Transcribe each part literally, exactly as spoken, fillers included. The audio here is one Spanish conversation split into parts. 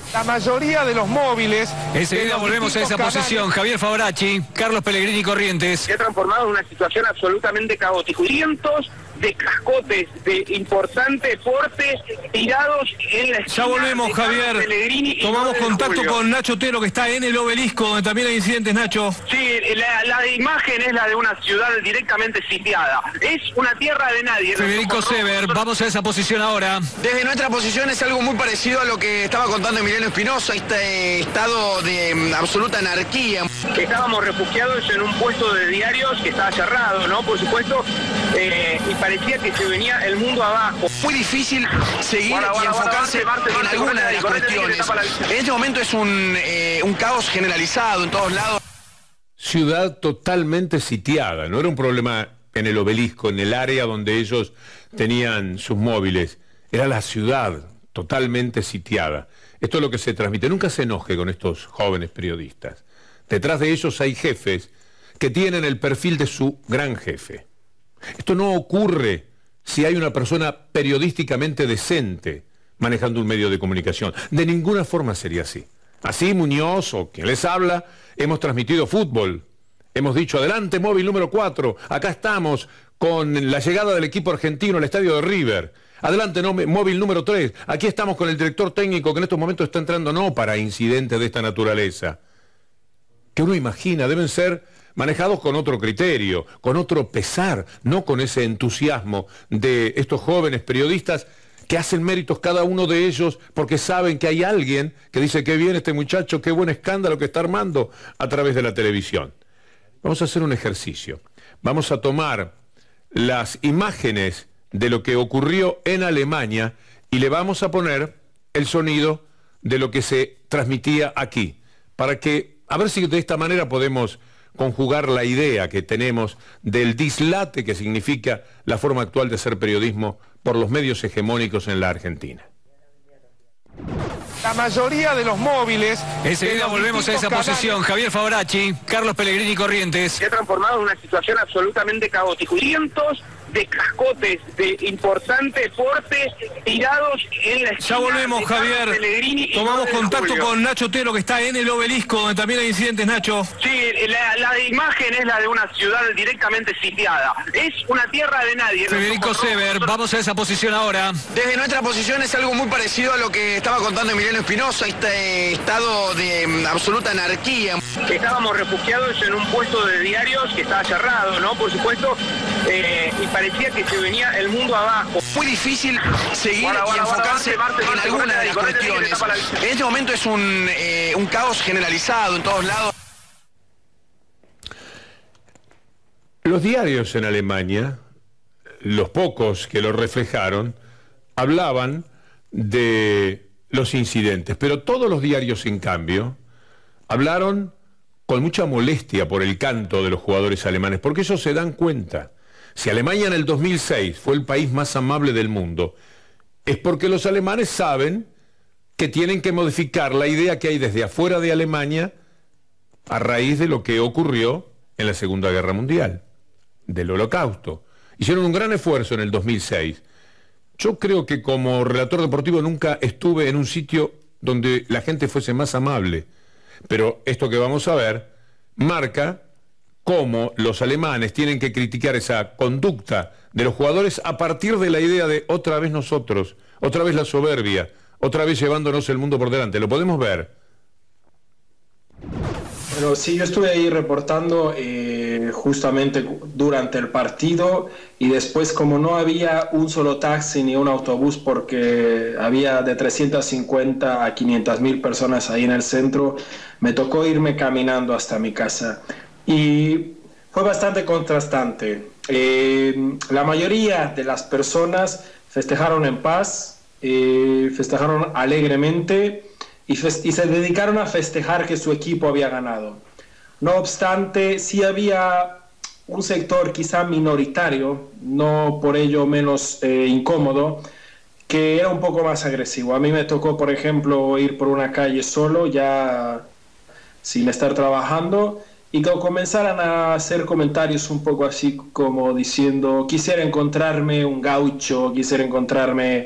La mayoría de los móviles... Enseguida volvemos a esa canales. posición. Javier Favoracci, Carlos Pellegrini Corrientes. Se ha transformado en una situación absolutamente caótica. Cientos de cascotes de importantes portes tirados en la esquina. Ya volvemos, Javier. Tomamos contacto con Nacho Otero, que está en el Obelisco, donde también hay incidentes, Nacho. Sí, la, la imagen es la de una ciudad directamente sitiada. Es una tierra de nadie. Federico Sever, vamos a esa posición ahora. Desde nuestra posición es algo muy parecido a lo que estaba contando Emiliano Espinosa, este estado de um, absoluta anarquía. Estábamos refugiados en un puesto de diarios que estaba cerrado, ¿no? Por supuesto, eh, y parecía que se venía el mundo abajo. Muy difícil seguir guarda, guarda, y enfocarse guarda, Marte, Marte, en alguna de las cuestiones. En este momento es un, eh, un caos generalizado en todos lados. Ciudad totalmente sitiada, no era un problema en el Obelisco, en el área donde ellos tenían sus móviles, era la ciudad totalmente sitiada. Esto es lo que se transmite. Nunca se enoje con estos jóvenes periodistas. Detrás de ellos hay jefes que tienen el perfil de su gran jefe. Esto no ocurre si hay una persona periodísticamente decente manejando un medio de comunicación. De ninguna forma sería así. Así Muñoz o quien les habla, hemos transmitido fútbol. Hemos dicho, adelante móvil número cuatro, acá estamos con la llegada del equipo argentino al estadio de River. Adelante no, móvil número tres, aquí estamos con el director técnico que en estos momentos está entrando, no para incidentes de esta naturaleza. Que uno imagina, deben ser manejados con otro criterio, con otro pesar, no con ese entusiasmo de estos jóvenes periodistas que hacen méritos cada uno de ellos porque saben que hay alguien que dice qué bien este muchacho, qué buen escándalo que está armando a través de la televisión. Vamos a hacer un ejercicio. Vamos a tomar las imágenes de lo que ocurrió en Alemania y le vamos a poner el sonido de lo que se transmitía aquí, para que, a ver si de esta manera podemos conjugar la idea que tenemos del dislate que significa la forma actual de hacer periodismo por los medios hegemónicos en la Argentina. La mayoría de los móviles... Enseguida volvemos a esa canales. posición. Javier Favoracci, Carlos Pellegrini Corrientes. Se ha transformado en una situación absolutamente caótica. Cientos de cascotes de importantes portes tirados en la esquina. Ya volvemos, Javier. Tomamos contacto con Nacho Otero, que está en el Obelisco, donde también hay incidentes, Nacho. Sí, la, la imagen es la de una ciudad directamente sitiada. Es una tierra de nadie. Federico Sever, vamos a esa posición ahora. Desde nuestra posición es algo muy parecido a lo que estaba contando Emiliano Espinosa, este estado de um, absoluta anarquía. Estábamos refugiados en un puesto de diarios que estaba cerrado, ¿no? Por supuesto, eh, y parecía que se venía el mundo abajo. Muy difícil seguir guarda, guarda, y enfocarse guarda, Marte, Marte, en alguna Marte, de las Marte, cuestiones. Marte, Marte, Marte, En este momento es un, eh, un caos generalizado en todos lados. Los diarios en Alemania, los pocos que lo reflejaron, hablaban de los incidentes, pero todos los diarios, en cambio, hablaron con mucha molestia por el canto de los jugadores alemanes, porque ellos se dan cuenta. Si Alemania en el dos mil seis fue el país más amable del mundo, es porque los alemanes saben que tienen que modificar la idea que hay desde afuera de Alemania a raíz de lo que ocurrió en la Segunda Guerra Mundial, del Holocausto. Hicieron un gran esfuerzo en el dos mil seis. Yo creo que como relator deportivo nunca estuve en un sitio donde la gente fuese más amable, pero esto que vamos a ver marca cómo los alemanes tienen que criticar esa conducta de los jugadores a partir de la idea de otra vez nosotros, otra vez la soberbia, otra vez llevándonos el mundo por delante. ¿Lo podemos ver? Bueno, sí, yo estuve ahí reportando eh, justamente durante el partido y después, como no había un solo taxi ni un autobús porque había de trescientas cincuenta a quinientas mil personas ahí en el centro, me tocó irme caminando hasta mi casa. Y fue bastante contrastante. Eh, la mayoría de las personas festejaron en paz, eh, festejaron alegremente y, fest y se dedicaron a festejar que su equipo había ganado. No obstante, sí había un sector quizá minoritario, no por ello menos eh, incómodo, que era un poco más agresivo. A mí me tocó, por ejemplo, ir por una calle solo, ya sin estar trabajando, y que comenzaran a hacer comentarios un poco así como diciendo quisiera encontrarme un gaucho, quisiera encontrarme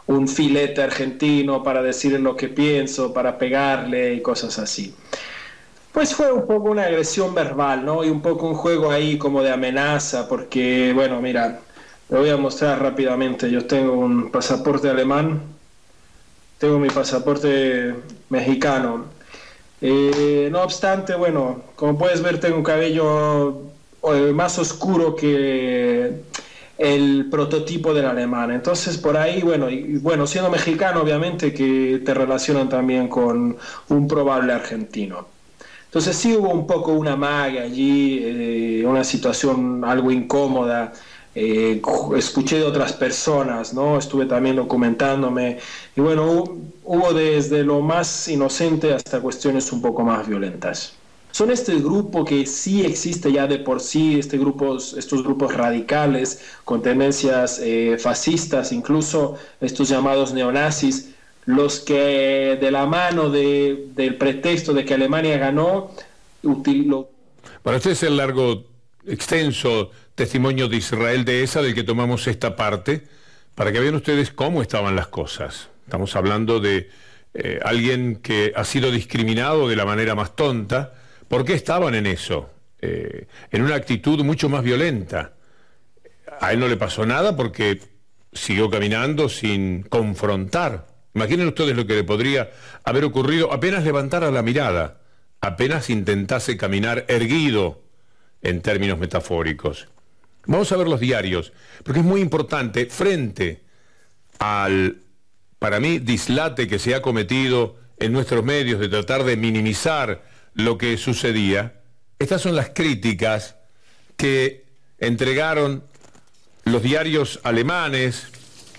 un filete argentino para decirle lo que pienso, para pegarle y cosas así. Pues fue un poco una agresión verbal, ¿no? Y un poco un juego ahí como de amenaza, porque, bueno, mira, le voy a mostrar rápidamente. Yo tengo un pasaporte alemán, tengo mi pasaporte mexicano. Eh, no obstante, bueno, como puedes ver, tengo un cabello eh, más oscuro que el prototipo del alemán. Entonces, por ahí, bueno, y, bueno, siendo mexicano, obviamente que te relacionan también con un probable argentino. Entonces sí hubo un poco una magia allí, eh, una situación algo incómoda. Eh, escuché de otras personas, ¿no? Estuve también documentándome y bueno, hubo desde lo más inocente hasta cuestiones un poco más violentas. Son este grupo que sí existe ya de por sí, este grupos, estos grupos radicales con tendencias eh, fascistas, incluso estos llamados neonazis, los que de la mano de, del pretexto de que Alemania ganó, utilizó... Para usted es el largo, extenso testimonio de Israel Dehesa del que tomamos esta parte, para que vean ustedes cómo estaban las cosas. Estamos hablando de eh, alguien que ha sido discriminado de la manera más tonta. ¿Por qué estaban en eso? Eh, en una actitud mucho más violenta. A él no le pasó nada porque siguió caminando sin confrontar. Imaginen ustedes lo que le podría haber ocurrido apenas levantara la mirada, apenas intentase caminar erguido, en términos metafóricos. Vamos a ver los diarios, porque es muy importante, frente al, para mí, dislate que se ha cometido en nuestros medios de tratar de minimizar lo que sucedía. Estas son las críticas que entregaron los diarios alemanes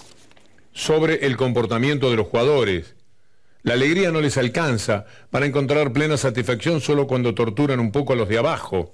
sobre el comportamiento de los jugadores. La alegría no les alcanza para encontrar plena satisfacción solo cuando torturan un poco a los de abajo.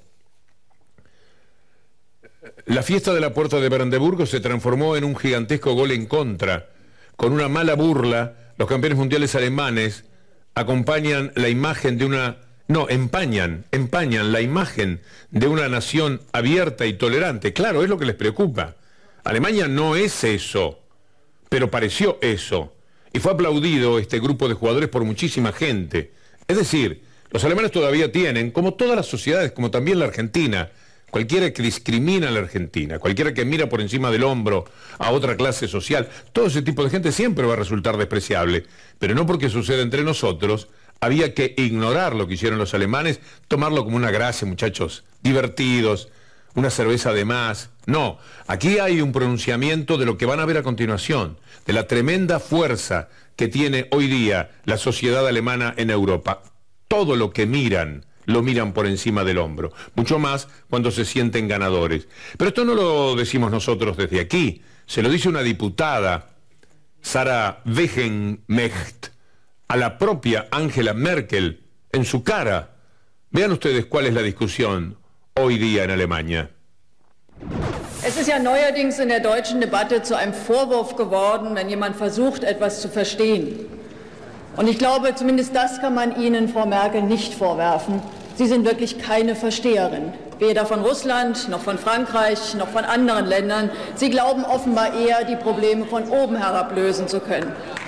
La fiesta de la Puerta de Brandeburgo se transformó en un gigantesco gol en contra. Con una mala burla, los campeones mundiales alemanes acompañan la imagen de una... No, empañan, empañan la imagen de una nación abierta y tolerante. Claro, es lo que les preocupa. Alemania no es eso, pero pareció eso. Y fue aplaudido este grupo de jugadores por muchísima gente. Es decir, los alemanes todavía tienen, como todas las sociedades, como también la Argentina, cualquiera que discrimina a la Argentina, cualquiera que mira por encima del hombro a otra clase social, todo ese tipo de gente siempre va a resultar despreciable. Pero no porque suceda entre nosotros, había que ignorar lo que hicieron los alemanes, tomarlo como una gracia, muchachos, divertidos, una cerveza de más. No, aquí hay un pronunciamiento de lo que van a ver a continuación, de la tremenda fuerza que tiene hoy día la sociedad alemana en Europa. Todo lo que miran, lo miran por encima del hombro, mucho más cuando se sienten ganadores. Pero esto no lo decimos nosotros desde aquí, se lo dice una diputada, Sarah Wagenknecht, a la propia Angela Merkel, en su cara. Vean ustedes cuál es la discusión hoy día en Alemania. Es ist ja neuerdings in der deutschen Debatte zu einem Vorwurf geworden, wenn jemand versucht, etwas zu verstehen. Und ich glaube, zumindest das kann man Ihnen, Frau Merkel, nicht vorwerfen. Sie sind wirklich keine Versteherin, weder von Russland, noch von Frankreich, noch von anderen Ländern. Sie glauben offenbar eher, die Probleme von oben herab lösen zu können.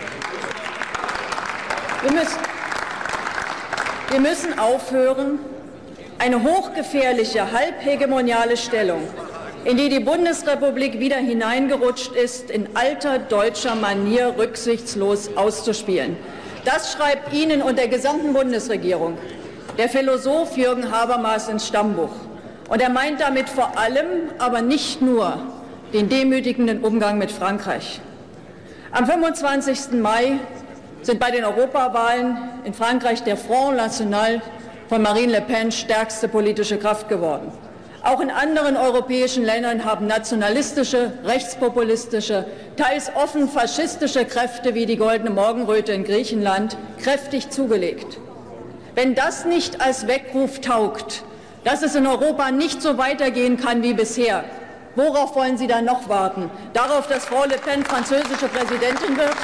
Wir müssen, wir müssen aufhören, eine hochgefährliche, halbhegemoniale Stellung, in die die Bundesrepublik wieder hineingerutscht ist, in alter deutscher Manier rücksichtslos auszuspielen. Das schreibt Ihnen und der gesamten Bundesregierung der Philosoph Jürgen Habermas ins Stammbuch. Und er meint damit vor allem, aber nicht nur, den demütigenden Umgang mit Frankreich. Am fünfundzwanzigsten Mai sind bei den Europawahlen in Frankreich der Front National von Marine Le Pen stärkste politische Kraft geworden. Auch in anderen europäischen Ländern haben nationalistische, rechtspopulistische, teils offen faschistische Kräfte wie die Goldene Morgenröte in Griechenland kräftig zugelegt. Wenn das nicht als Weckruf taugt, dass es in Europa nicht so weitergehen kann wie bisher, worauf wollen Sie dann noch warten? Darauf, dass Frau Le Pen französische Präsidentin wird?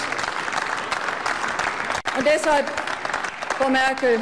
Und deshalb, Frau Merkel,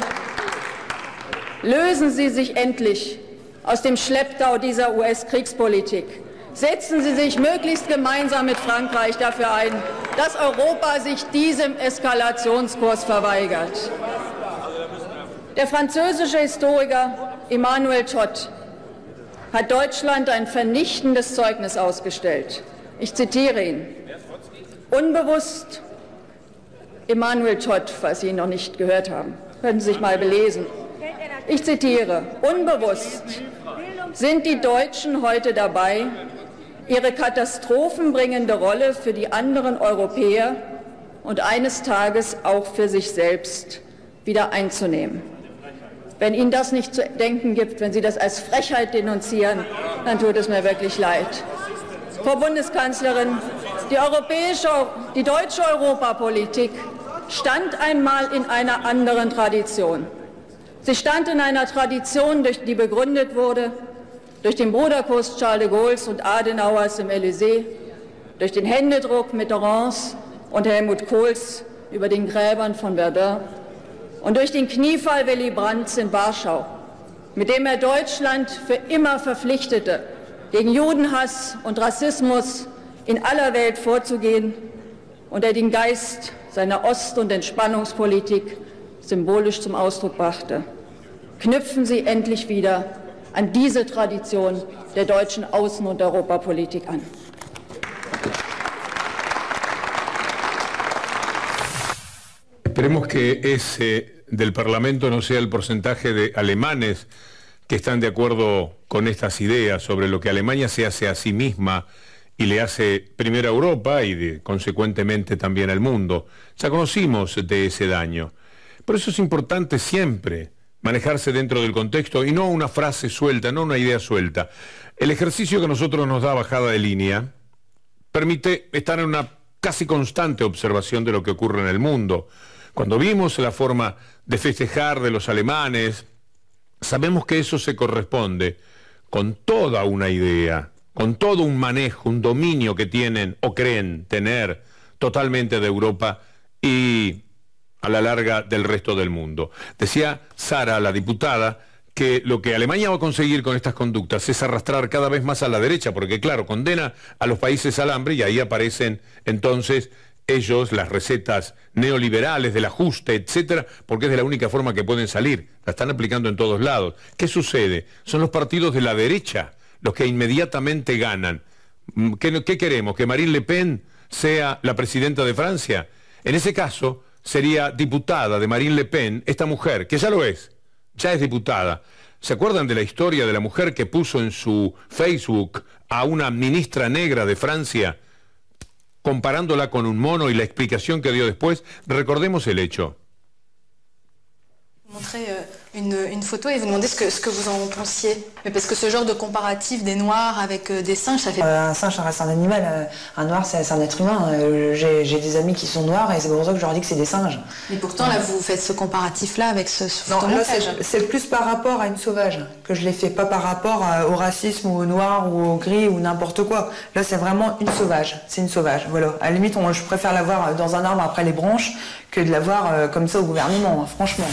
lösen Sie sich endlich aus dem Schlepptau dieser U S-Kriegspolitik. Setzen Sie sich möglichst gemeinsam mit Frankreich dafür ein, dass Europa sich diesem Eskalationskurs verweigert. Der französische Historiker Emmanuel Todt hat Deutschland ein vernichtendes Zeugnis ausgestellt. Ich zitiere ihn. Unbewusst, Emmanuel Todt, falls Sie ihn noch nicht gehört haben, können Sie sich mal belesen. Ich zitiere, unbewusst sind die Deutschen heute dabei, ihre katastrophenbringende Rolle für die anderen Europäer und eines Tages auch für sich selbst wieder einzunehmen. Wenn Ihnen das nicht zu denken gibt, wenn Sie das als Frechheit denunzieren, dann tut es mir wirklich leid. Frau Bundeskanzlerin, die, europäische, die deutsche Europapolitik stand einmal in einer anderen Tradition. Sie stand in einer Tradition, die begründet wurde durch den Bruderkuss Charles de Gaulles und Adenauers im Élysée, durch den Händedruck Mitterrands und Helmut Kohls über den Gräbern von Verdun und durch den Kniefall Willy Brandts in Warschau, mit dem er Deutschland für immer verpflichtete, gegen Judenhass und Rassismus in aller Welt vorzugehen und er den Geist seiner Ost- und Entspannungspolitik symbolisch zum Ausdruck brachte. Knüpfen Sie endlich wieder an diese Tradition der deutschen Außen- und Europapolitik an. Esperemos que ese del Parlamento no sea el porcentaje de alemanes que están de acuerdo con estas ideas sobre lo que Alemania se hace a sí misma y le hace primero a Europa y de, consecuentemente también al mundo. Ya conocimos de ese daño. Por eso es importante siempre manejarse dentro del contexto y no una frase suelta, no una idea suelta. El ejercicio que a nosotros nos da bajada de línea permite estar en una casi constante observación de lo que ocurre en el mundo. Cuando vimos la forma de festejar de los alemanes, sabemos que eso se corresponde con toda una idea, con todo un manejo, un dominio que tienen o creen tener totalmente de Europa y a la larga del resto del mundo. Decía Sara, la diputada, que lo que Alemania va a conseguir con estas conductas es arrastrar cada vez más a la derecha, porque claro, condena a los países al hambre y ahí aparecen entonces ellos, las recetas neoliberales del ajuste, etcétera, porque es de la única forma que pueden salir. La están aplicando en todos lados. ¿Qué sucede? Son los partidos de la derecha los que inmediatamente ganan. ¿Qué, qué queremos? ¿Que Marine Le Pen sea la presidenta de Francia? En ese caso sería diputada de Marine Le Pen, esta mujer, que ya lo es, ya es diputada. ¿Se acuerdan de la historia de la mujer que puso en su Facebook a una ministra negra de Francia, comparándola con un mono y la explicación que dio después? Recordemos el hecho. Montrer une, une photo et vous demander ce que, ce que vous en pensiez. Mais parce que ce genre de comparatif des noirs avec des singes, ça fait... Euh, un singe, ça reste un animal. Euh, un noir, c'est un être humain. Euh, J'ai des amis qui sont noirs et c'est pour ça que je leur dis que c'est des singes. Et pourtant, là, vous faites ce comparatif-là avec ce, ce non, là, photomontage. C'est plus par rapport à une sauvage que je l'ai fait, pas par rapport à, au racisme ou au noir ou au gris ou n'importe quoi. Là, c'est vraiment une sauvage. C'est une sauvage, voilà. À la limite, on, je préfère la voir dans un arbre après les branches que de la voir euh, comme ça au gouvernement, hein, franchement.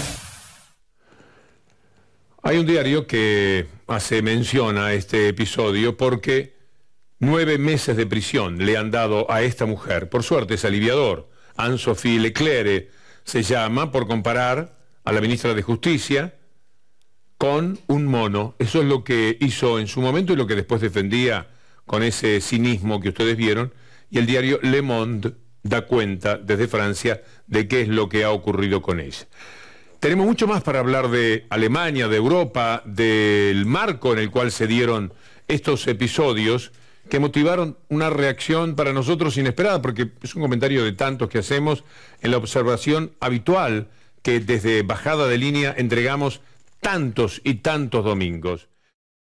Hay un diario que hace mención a este episodio porque nueve meses de prisión le han dado a esta mujer. Por suerte es aliviador. Anne-Sophie Leclerc se llama por comparar a la ministra de Justicia con un mono. Eso es lo que hizo en su momento y lo que después defendía con ese cinismo que ustedes vieron. Y el diario Le Monde da cuenta desde Francia de qué es lo que ha ocurrido con ella. Tenemos mucho más para hablar de Alemania, de Europa, del marco en el cual se dieron estos episodios que motivaron una reacción para nosotros inesperada, porque es un comentario de tantos que hacemos en la observación habitual que desde Bajada de Línea entregamos tantos y tantos domingos.